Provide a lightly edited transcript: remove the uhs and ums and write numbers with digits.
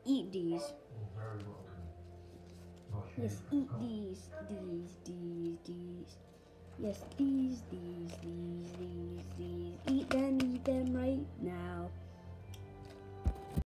eat these. Oh, very well then. Not sure Yes, you eat can these. Yes, these. Eat